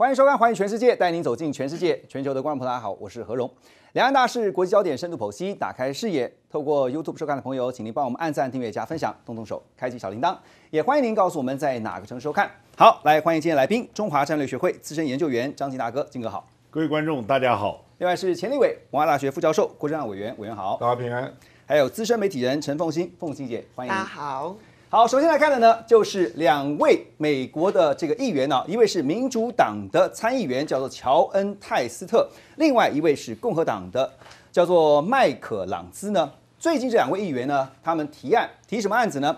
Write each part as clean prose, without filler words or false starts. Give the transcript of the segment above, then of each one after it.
欢迎收看《环宇全世界》，带您走进全世界。全球的观众朋友，大家好，我是何荣。两岸大事、国际焦点深度剖析，打开视野。透过 YouTube 收看的朋友，请您帮我们按赞、订阅、加分享，动动手，开启小铃铛。也欢迎您告诉我们在哪个城市收看。好，来欢迎今天来宾，中华战略学会资深研究员张进大哥，进哥好。 各位观众，大家好。 另外是前立委，文化大学副教授郭正亮委员，委员好。 大家平安。 还有资深媒体人陈凤馨，凤馨姐，欢迎。 大家好。 好，首先来看的呢，就是两位美国的这个议员啊，一位是民主党的参议员，叫做乔恩·泰斯特，另外一位是共和党的，叫做麦可朗兹呢。最近这两位议员呢，他们提什么案子呢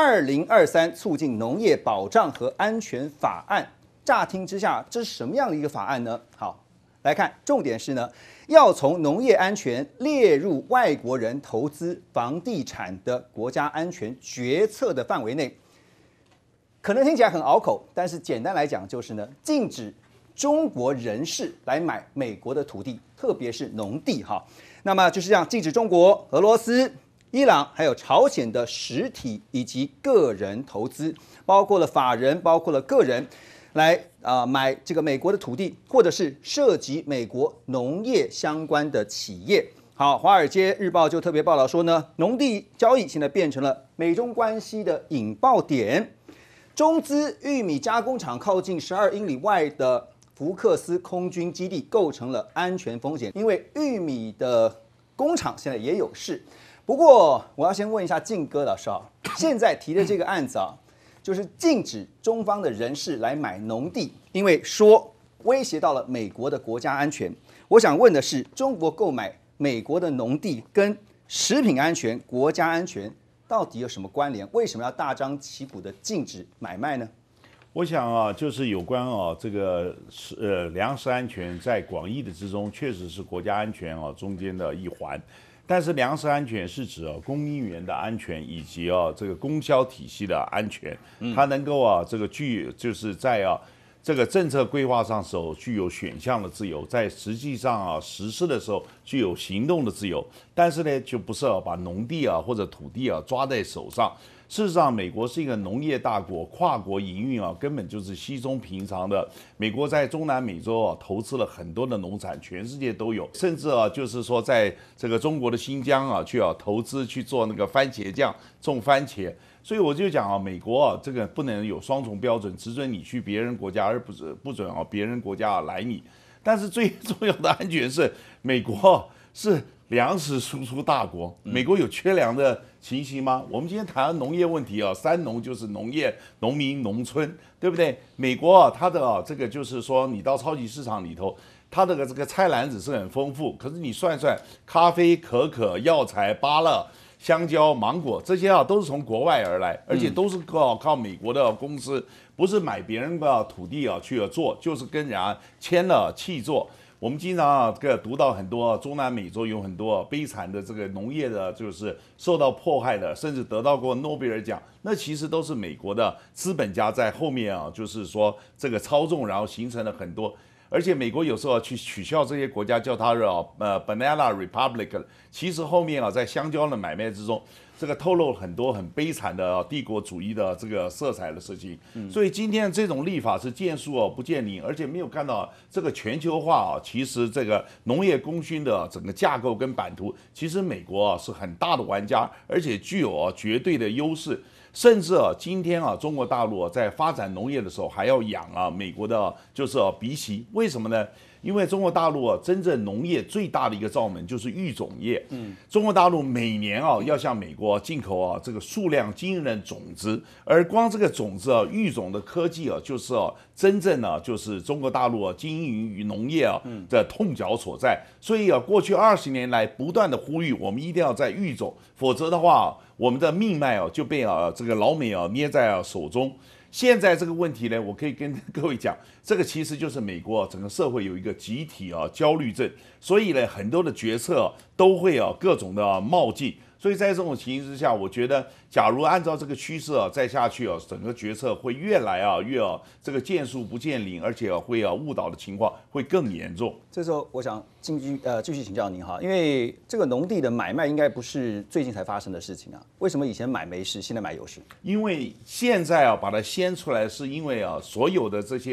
？2023促进农业保障和安全法案。乍听之下，这是什么样的一个法案呢？好，来看，重点是呢，要从农业安全列入外国人投资房地产的国家安全决策的范围内。可能听起来很拗口，但是简单来讲就是呢，禁止中国人士来买美国的土地，特别是农地哈。那么就是这样，禁止中国、俄罗斯、伊朗还有朝鲜的实体以及个人投资，包括了法人，包括了个人。来买这个美国的土地，或者是涉及美国农业相关的企业。好，《华尔街日报》就特别报道说呢，农地交易现在变成了美中关系的引爆点。中资玉米加工厂靠近12英里外的福克斯空军基地构成了安全风险，因为玉米的工厂现在也有事。不过，我要先问一下进哥老师啊，现在提的这个案子啊。就是禁止中方的人士来买农地，因为说威胁到了美国的国家安全。我想问的是，中国购买美国的农地跟食品安全、国家安全到底有什么关联？为什么要大张旗鼓的禁止买卖呢？ 我想啊，就是有关这个粮食安全，在广义的之中，确实是国家安全中间的一环。但是粮食安全是指供应源的安全，以及这个供销体系的安全，它能够这个就是在这个政策规划上时候具有选项的自由，在实际上实施的时候具有行动的自由。但是呢，就不是把农地或者土地抓在手上。事实上，美国是一个农业大国，跨国营运根本就是稀松平常的。美国在中南美洲投资了很多的农产，全世界都有，甚至就是说在这个中国的新疆去投资去做那个番茄酱，种番茄。所以我就讲美国这个不能有双重标准，只准你去别人国家，而不准别人国家来你。但是最重要的安全是，美国是粮食输出大国，美国有缺粮的情形吗？我们今天谈农业问题三农就是农业、农民、农村，对不对？美国它的这个就是说，你到超级市场里头，它的这个菜篮子是很丰富，可是你算算，咖啡、可可、药材、芭乐、香蕉、芒果这些都是从国外而来，而且都是靠美国的公司，不是买别人的土地去做，就是跟人家签了契作。我们经常读到很多中南美洲有很多悲惨的这个农业的，就是受到迫害的，甚至得到过诺贝尔奖，那其实都是美国的资本家在后面就是说这个操纵，然后形成了很多。而且美国有时候去取笑这些国家，叫它Banana Republic， 其实后面在香蕉的买卖之中，这个透露很多很悲惨的帝国主义的这个色彩的事情。所以今天这种立法是见树不见林，而且没有看到这个全球化其实这个农业供需的整个架构跟版图，其实美国是很大的玩家，而且具有绝对的优势。甚至今天中国大陆在发展农业的时候，还要养美国的就是鼻息。为什么呢？因为中国大陆真正农业最大的一个罩门就是育种业。中国大陆每年要向美国进口这个数量惊人的种子，而光这个种子育种的科技就是真正就是中国大陆经营于农业的痛脚所在。所以过去20年来不断的呼吁，我们一定要在育种，否则的话，我们的命脉就被这个老美捏在手中。现在这个问题呢，我可以跟各位讲，这个其实就是美国整个社会有一个集体焦虑症，所以呢，很多的决策都会各种的冒进。所以在这种情形之下，我觉得，假如按照这个趋势再下去整个决策会越来越这个见树不见林，而且会误导的情况会更严重。 这时候我想继续请教您哈，因为这个农地的买卖应该不是最近才发生的事情啊，为什么以前买没事，现在买有事？ 因为现在把它掀出来，是因为所有的这些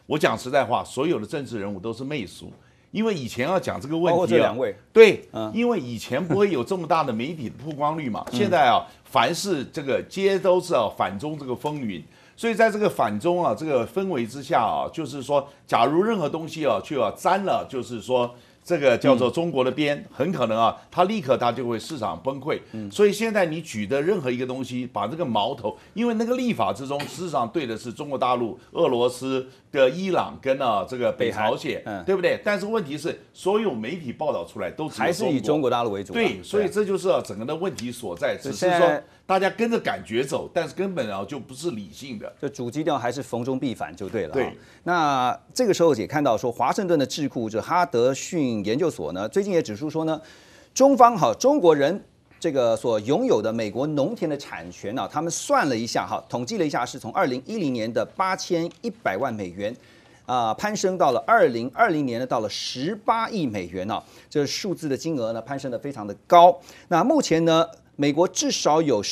我讲实在话，所有的政治人物都是媚俗。因为以前要讲这个问包括题这两位， 对，因为以前不会有这么大的媒体的曝光率嘛，现在啊，凡是这个皆都是反中这个风云，所以在这个反中啊这个氛围之下啊，就是说，假如任何东西啊就要沾了，就是说。这个叫做中国的边，很可能啊，它立刻它就会市场崩溃。所以现在你举的任何一个东西，把这个矛头，因为那个立法之中，事实上对的是中国大陆、俄罗斯的伊朗跟这个北朝鲜，对不对？但是问题是，所有媒体报道出来都还是以中国大陆为主。 对，所以这就是整个的问题所在，只是说大家跟着感觉走，但是根本就不是理性的。 就主基调还是逢中必反就对了。 对， 那这个时候也看到说，华盛顿的智库这哈德逊研究所呢，最近也指出说呢，中国人这个所拥有的美国农田的产权他们算了一下统计了一下，是从2010年的8100万美元。攀升到了2020年呢，到了18亿美元这数字的金额呢，攀升的非常的高。那目前呢，美国至少有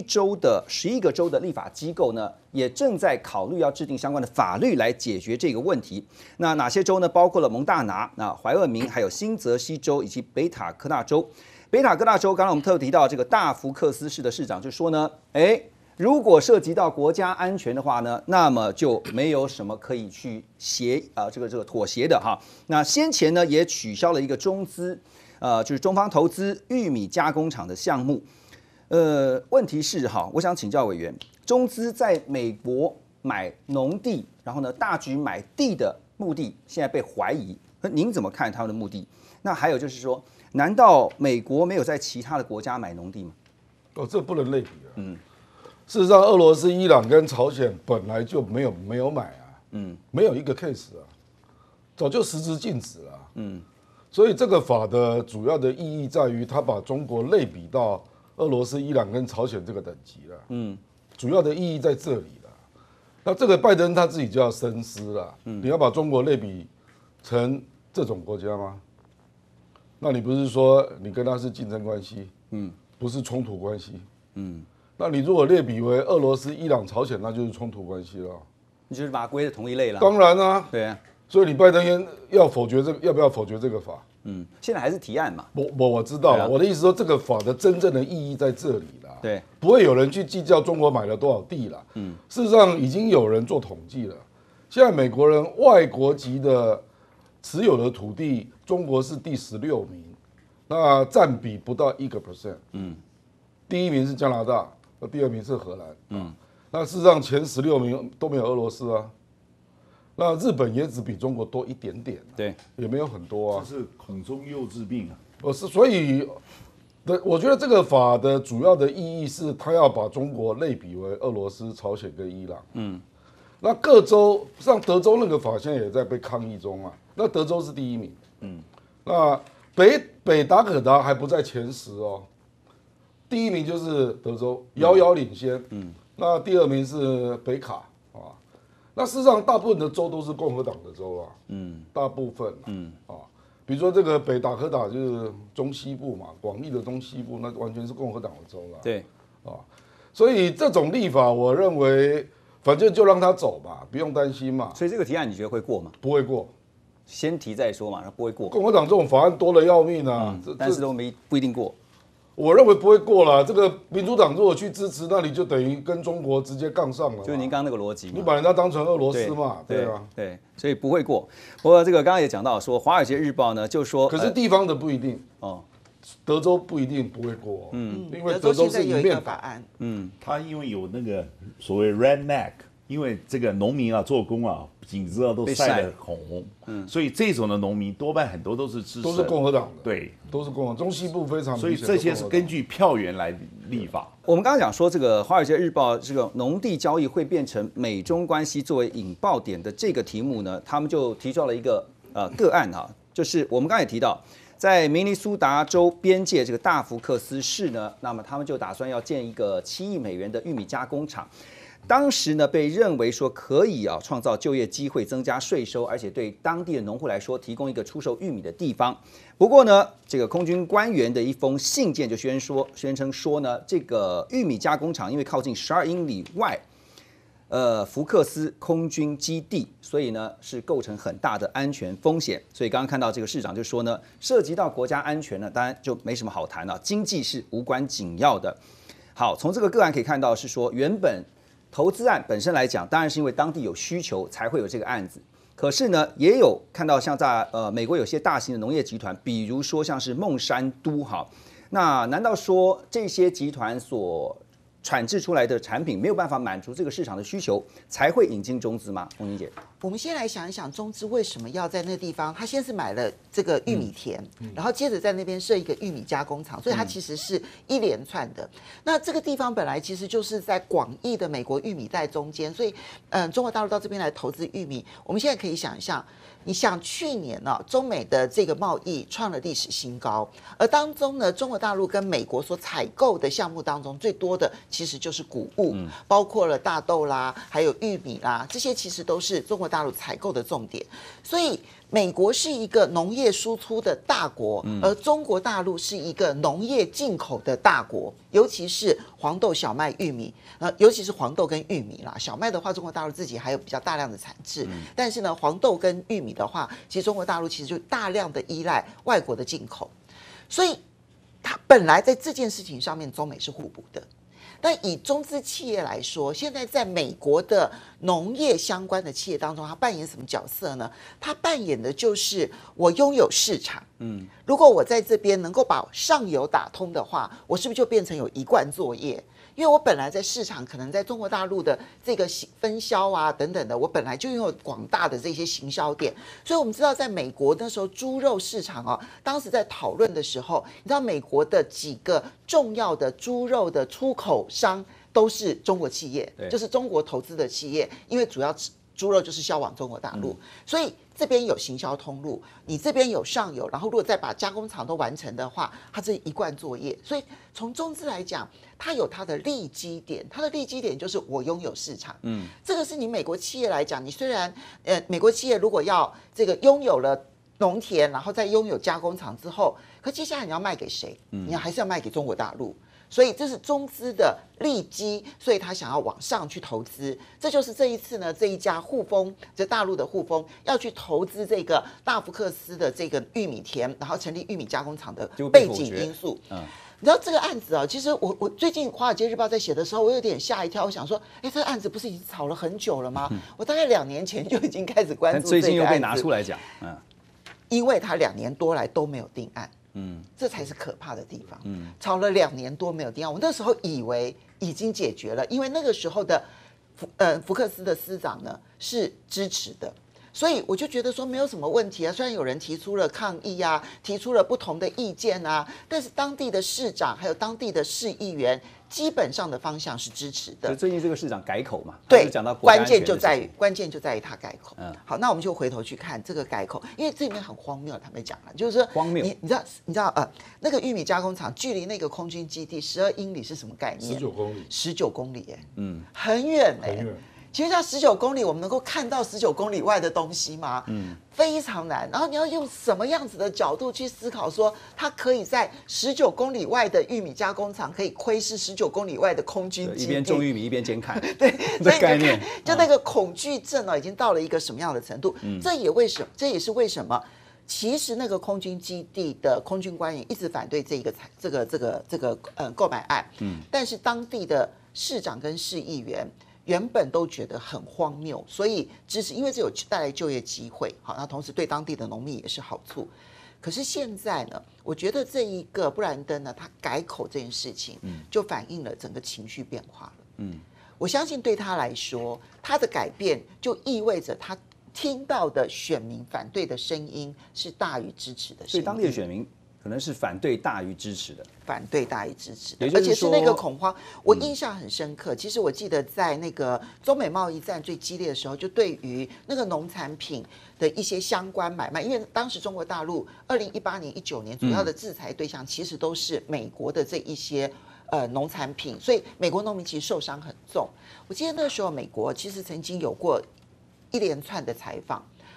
11个州的立法机构呢，也正在考虑要制定相关的法律来解决这个问题。那哪些州呢？包括了蒙大拿、怀俄明、还有新泽西州以及北塔科大州。北塔科大州，刚才我们特别提到这个大福克斯市的市长就说呢，如果涉及到国家安全的话呢，那么就没有什么可以去这个妥协的那先前呢也取消了一个中资，就是中方投资玉米加工厂的项目。问题是我想请教委员，中资在美国买农地，然后呢大举买地的目的现在被怀疑，您怎么看他们的目的？那还有就是说，难道美国没有在其他的国家买农地吗？ 这不能类比事实上，俄罗斯、伊朗跟朝鲜本来就没有买没有一个 case 早就实质禁止了所以这个法的主要的意义在于，它把中国类比到俄罗斯、伊朗跟朝鲜这个等级了主要的意义在这里了。那这个拜登他自己就要深思了你要把中国类比成这种国家吗？那你不是说你跟他是竞争关系不是冲突关系那你如果类比为俄罗斯、伊朗、朝鲜，那就是冲突关系了。 你就是把它归在同一类了。 当然啊， 对啊。 所以你拜登要否决要不要否决这个法？ 现在还是提案嘛。 我知道了，我的意思说，这个法的真正的意义在这里啦。 对， 不会有人去计较中国买了多少地了。事实上已经有人做统计了。现在美国人外国籍的持有的土地，中国是第16名，那占比不到1%。第一名是加拿大。第二名是荷兰，那事实上前16名都没有俄罗斯那日本也只比中国多一点点， 对， 也没有很多这是恐中幼稚病所以，我觉得这个法的主要的意义是，它要把中国类比为俄罗斯、朝鲜跟伊朗。那各州像德州那个法现在也在被抗议中那德州是第一名，那北达可达还不在前10第一名就是德州，遥遥领先。那第二名是北卡那事实上大部分的州都是共和党的州大部分比如说这个北达科达就是中西部嘛，广义的中西部那完全是共和党的州了。 对所以这种立法，我认为反正就让他走吧，不用担心嘛。 所以这个提案你觉得会过吗？ 不会过， 先提再说嘛，不会过。 共和党这种法案多得要命但是不一定过。 我认为不会过了。这个民主党如果去支持，那你就等于跟中国直接杠上了。 就是您刚刚那个逻辑， 你把人家当成俄罗斯嘛，对啊， 对，所以不会过。不过这个刚刚也讲到说，《华尔街日报》呢就说， 可是地方的不一定德州不一定不会过因为德州是有一个法案， 他因为有那个所谓 redneck， 因为这个农民做工颈子都晒得很红，所以这种的农民多半很多都是支持， 都是共和党的， 对， 都是共和党，中西部非常明显， 所以这些是根据票源来立法。 我们刚刚讲说，这个《华尔街日报》这个农地交易会变成美中关系作为引爆点的这个题目呢，他们就提出了一个个案就是我们刚才也提到，在明尼苏达州边界这个大福克斯市呢，那么他们就打算要建一个7亿美元的玉米加工厂。当时呢，被认为说可以创造就业机会、增加税收，而且对当地的农户来说提供一个出售玉米的地方。不过呢，这个空军官员的一封信件就宣称说呢，这个玉米加工厂因为靠近12英里外， 福克斯空军基地，所以呢是构成很大的安全风险。所以刚刚看到这个市长就说呢，涉及到国家安全呢，当然就没什么好谈了，经济是无关紧要的。好，从这个个案可以看到是说，原本投资案本身来讲，当然是因为当地有需求才会有这个案子。可是呢，也有看到像在美国有些大型的农业集团，比如说像是孟山都哈，那难道说这些集团所产制出来的产品没有办法满足这个市场的需求，才会引进中资吗？凤妮姐， 我们先来想一想，中资为什么要在那个地方？他先是买了这个玉米田，然后接着在那边设一个玉米加工厂，所以它其实是一连串的。那这个地方本来其实就是在广义的美国玉米带中间，所以中国大陆到这边来投资玉米，我们现在可以想象。你想去年呢、中美的这个贸易创了历史新高，而当中呢，中国大陆跟美国所采购的项目当中，最多的其实就是谷物，包括了大豆啦，还有玉米啦，这些其实都是中国大陆采购的重点。所以，美国是一个农业输出的大国，而中国大陆是一个农业进口的大国，尤其是黄豆、小麦、玉米，尤其是黄豆跟玉米啦。小麦的话，中国大陆自己还有比较大量的产制，但是呢，黄豆跟玉米的话，其实中国大陆其实就大量的依赖外国的进口，所以它本来在这件事情上面，中美是互补的。但以中资企业来说，现在在美国的农业相关的企业当中，它扮演什么角色呢？它扮演的就是我拥有市场。如果我在这边能够把上游打通的话，我是不是就变成有一贯作业？因为我本来在市场可能在中国大陆的这个分销啊等等的，我本来就拥有广大的这些行销点，所以我们知道在美国那时候猪肉市场哦，当时在讨论的时候，你知道美国的几个重要的猪肉的出口商都是中国企业，就是中国投资的企业，因为主要猪肉就是销往中国大陆，所以这边有行销通路，你这边有上游，然后如果再把加工厂都完成的话，它这一贯作业。所以从中资来讲，它有它的利基点，它的利基点就是我拥有市场。这个是你美国企业来讲，你虽然美国企业如果要这个拥有了农田，然后再拥有加工厂之后，可接下来你要卖给谁？你还是要卖给中国大陆。所以这是中资的利基，所以他想要往上去投资，这就是这一次呢，这一家沪丰，这大陆的沪丰要去投资这个大福克斯的这个玉米田，然后成立玉米加工厂的背景因素。你知道这个案子啊，其实我最近《华尔街日报》在写的时候，我有点吓一跳，我想说，这个案子不是已经炒了很久了吗？我大概2年前就已经开始关注这个案子， 最近又被拿出来讲， 因为他2年多来都没有定案。这才是可怕的地方。炒了2年多没有定案，我那时候以为已经解决了，因为那个时候的福克斯的司长呢是支持的，所以我就觉得说没有什么问题啊。虽然有人提出了抗议啊，提出了不同的意见啊，但是当地的市长还有当地的市议员基本上的方向是支持的。 最近这个市长改口嘛， 对， 讲到关键就在于他改口。好，那我们就回头去看这个改口，因为这里面很荒谬，坦白讲了，就是说荒谬。 你知道那个玉米加工厂距离那个空军基地12英里是什么概念 ？19公里。 19公里，很远很远。其实像19公里，我们能够看到19公里外的东西吗？非常难。然后你要用什么样子的角度去思考，说它可以在19公里外的玉米加工厂可以窥视19公里外的空军基地， 一边种玉米一边监看， 对， 这概念就那个恐惧症已经到了一个什么样的程度？这也是为什么。其实那个空军基地的空军官员一直反对这个购买案，但是当地的市长跟市议员原本都觉得很荒谬，所以支持，因为这有带来就业机会，好，那同时对当地的农民也是好处。可是现在呢，我觉得这一个布兰登呢，他改口这件事情，就反映了整个情绪变化了。我相信对他来说，他的改变就意味着他听到的选民反对的声音是大于支持的声音， 所以当地的选民可能是反对大于支持的， 反对大于支持的，而且是那个恐慌，我印象很深刻。其实我记得在那个中美贸易战最激烈的时候，就对于那个农产品的一些相关买卖，因为当时中国大陆2018年、19年主要的制裁对象其实都是美国的这一些农产品，所以美国农民其实受伤很重。我记得那时候美国其实曾经有过一连串的采访。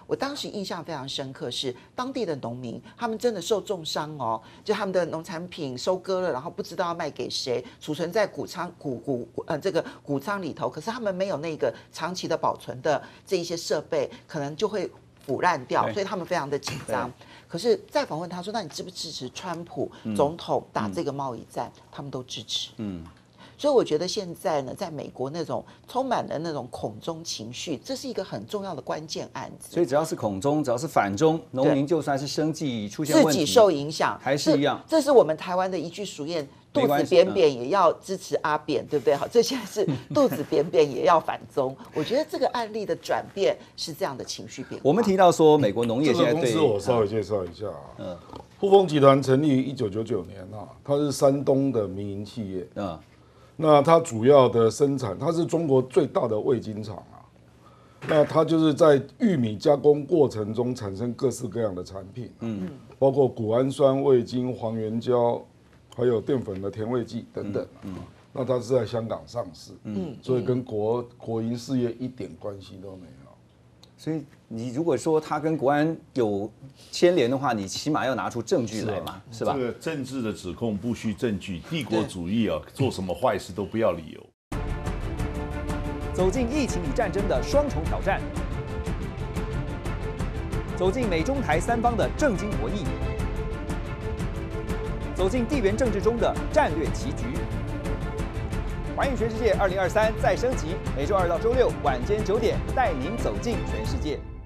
我当时印象非常深刻是当地的农民，他们真的受重伤哦，就他们的农产品收割了，然后不知道要卖给谁，储存在谷仓里头，可是他们没有那个长期的保存的这一些设备，可能就会腐烂掉，所以他们非常的紧张。可是再访问他说，那你支不支持川普总统打这个贸易战？他们都支持。所以我觉得现在呢，在美国那种充满了那种恐中情绪，这是一个很重要的关键案子。 所以只要是恐中，只要是反中，农民就算是生计出现问题， 自己受影响， 还是一样。 这是我们台湾的一句俗谚：肚子扁扁也要支持阿扁，对不对？好，这现在是肚子扁扁也要反中。我觉得这个案例的转变是这样的情绪变化。 我们提到说，美国农业现在对这个公司我稍微介绍一下啊。富丰集团成立于1999年啊，它是山东的民营企业。那它主要的生产，它是中国最大的味精厂啊。那它就是在玉米加工过程中产生各式各样的产品，包括谷氨酸、味精、黄原胶，还有淀粉的甜味剂等等。那它是在香港上市，所以跟国营事业一点关系都没有。 所以你如果说他跟国安有牵连的话，你起码要拿出证据来嘛，是吧？ 这个政治的指控不需证据，帝国主义啊，做什么坏事都不要理由。 走进疫情与战争的双重挑战，走进美中台三方的政经博弈，走进地缘政治中的战略棋局。环宇全世界2023再升级，每周2到周6晚间9点，带您走进全世界。